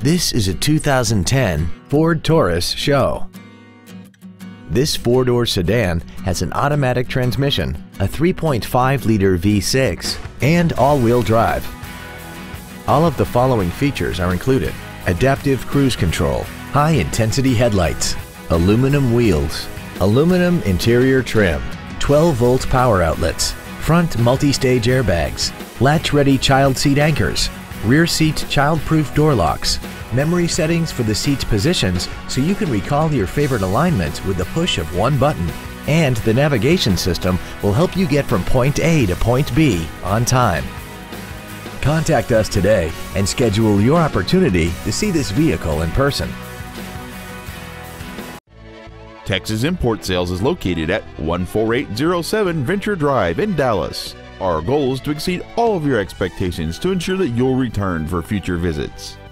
This is a 2010 Ford Taurus SHOW. This four-door sedan has an automatic transmission, a 3.5-liter V6, and all-wheel drive. All of the following features are included: adaptive cruise control, high-intensity headlights, aluminum wheels, aluminum interior trim, 12-volt power outlets, front multi-stage airbags, latch-ready child seat anchors, rear seat child-proof door locks, memory settings for the seat's positions so you can recall your favorite alignments with the push of one button, and the navigation system will help you get from point A to point B on time. Contact us today and schedule your opportunity to see this vehicle in person. Texas Import Sales is located at 14807 Venture Drive in Dallas. Our goal is to exceed all of your expectations to ensure that you'll return for future visits.